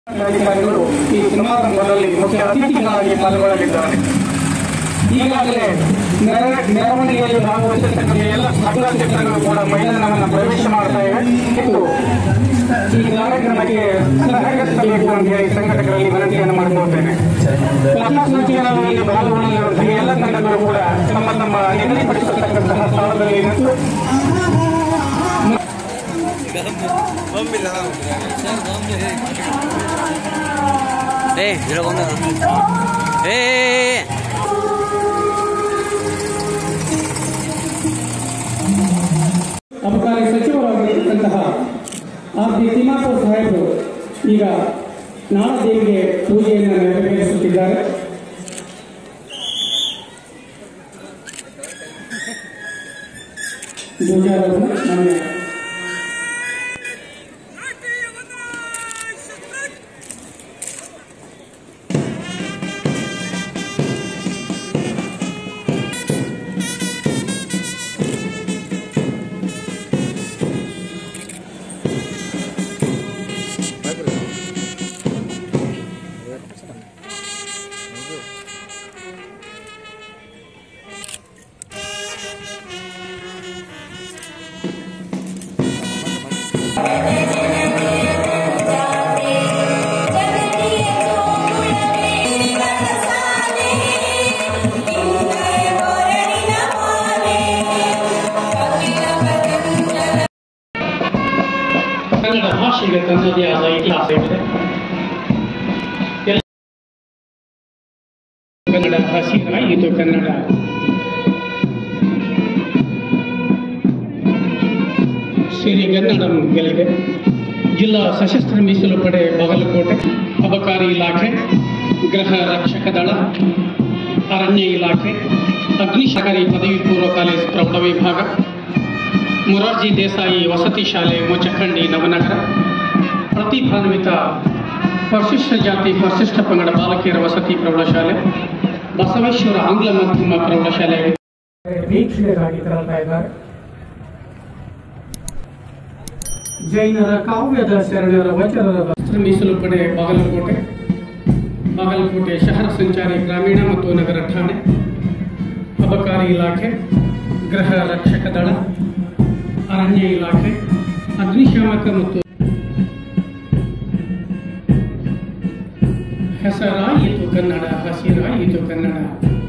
ಅಧಿಕಾರಿಗಳು ಈ ಸಮಾರಂಭದಲ್ಲಿ ಮುಖ್ಯ ಅತಿಥಿಗಳಾಗಿ ಪಾಲ್ಗೊಳ್ಳಲಿದ್ದಾರೆ. ಈಗಾಗಲೇ ಮೆರವಣಿಗೆಯಲ್ಲಿ ಭಾಗವಹಿಸತಕ್ಕ ಎಲ್ಲ ಸಕಲ ಚಿತ್ರಗಳು ಕೂಡ ಮೈದಾನವನ್ನು ಪ್ರವೇಶ ಮಾಡ್ತಾ ಇವೆ. ಈ ಕಾರ್ಯಕ್ರಮಕ್ಕೆ ಸಹಕರಿಸಬೇಕು ಅಂತ ಹೇಳಿ ಸಂಘಟಕರಲ್ಲಿ ವಿನಂತಿಯನ್ನು ಮಾಡಿಕೊಳ್ತೇನೆ. ಹೊಸ ಸೂಚನೆಗಳಲ್ಲಿ ಭಾಗವಹಿಸುವಂತಹ ಎಲ್ಲ ತಂಡಗಳು ಕೂಡ ತಮ್ಮ ತಮ್ಮ ನಿಗದಿಪಡಿಸತಕ್ಕಂತಹ ಸ್ಥಳದಲ್ಲಿ ನಿಂತು ಅಬಕಾರಿ ಸಚಿವರಾಗಿರ್ತಕ್ಕಂತಹ ಆರ್.ಡಿ. ತಿಮ್ಮಾಪುರ ಸಾಹೇಬರು ಈಗ ನಾಡದೇವಿಗೆ ಪೂಜೆಯನ್ನು ನೆರವೇರಿಸುತ್ತಿದ್ದಾರೆ. ಕನ್ನಡ ಭಾಷೆಗೆ ತನ್ನದೇ ಆದ ಇತಿಹಾಸ ಇದೆ. ಕನ್ನಡ ಹಸಿರಾಯಿತು, ಕನ್ನಡ ಸಿರಿಗನ್ನಡಂ ಗೆಲ್ಲಿದೆ. ಜಿಲ್ಲಾ ಸಶಸ್ತ್ರ ಮೀಸಲು ಪಡೆ ಬಾಗಲಕೋಟೆ, ಅಬಕಾರಿ ಇಲಾಖೆ, ಗೃಹ ರಕ್ಷಕ ದಳ, ಅರಣ್ಯ ಇಲಾಖೆ, ಅಗ್ನಿಶಾಮಕ ಪದವಿ ಪೂರ್ವ ಕಾಲೇಜು ಪ್ರೌಢ ವಿಭಾಗ, ಮೊರಾರ್ಜಿ ದೇಸಾಯಿ ವಸತಿ ಶಾಲೆ ಮೊಚಖಂಡಿ ನವನಗರ, ಪ್ರತಿಭಾನ್ವಿತ ಪರಿಶಿಷ್ಟ ಜಾತಿ ಪರಿಶಿಷ್ಟ ಪಂಗಡ ಬಾಲಕಿಯರ ವಸತಿ ಪ್ರೌಢಶಾಲೆ, ಬಸವೇಶ್ವರ ಆಂಗ್ಲ ಮಾಧ್ಯಮ ಪ್ರೌಢಶಾಲೆ ವೀಕ್ಷಣೆಗಾಗಿ ತೆರಳ್ತಾ ಇದ್ದಾರೆ. ಜೈನರ ಕಾವ್ಯದ ಶರಣರ ವಚನದ ಮೀಸಲು ಪಡೆ ಬಾಗಲಕೋಟೆ, ಬಾಗಲಕೋಟೆ ಶಹರ ಸಂಚಾರಿ ಗ್ರಾಮೀಣ ಮತ್ತು ನಗರ ಠಾಣೆ, ಅಬಕಾರಿ ಇಲಾಖೆ, ಗೃಹ ರಕ್ಷಕ ದಳ, ಅರಣ್ಯ ಇಲಾಖೆ, ಅಗ್ನಿಶಾಮಕ ಮತ್ತು ಹೆಸರಾಯಿತು ಕನ್ನಡ, ಹಸಿರಾಯಿತು ಕನ್ನಡ.